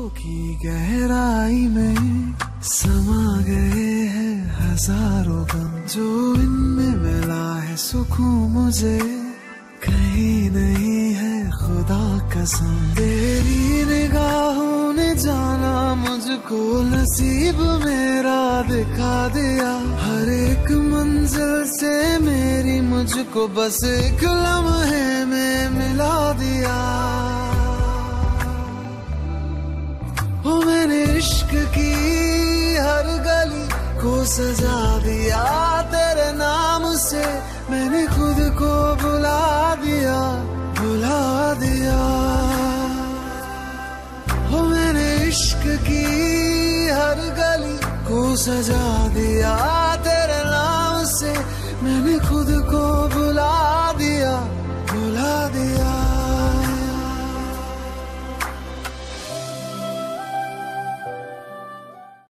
की गहराई में समा गए हैं हजारों गम, जो इनमें मिला है सुकून मुझे कहीं नहीं है खुदा कसम। तेरी निगाहों ने जाना मुझको, नसीब मेरा दिखा दिया, हर एक मंजिल से मेरी मुझको बस एक लम्हे में मिला दिया। ओ मैंने इश्क की हर गली को सजा दिया, तेरे नाम से मैंने खुद को बुला दिया, बुला दिया। ओ मैंने इश्क की हर गली को सजा दिया, तेरे नाम से मैंने खुद को बुला दिया, बुला दिया।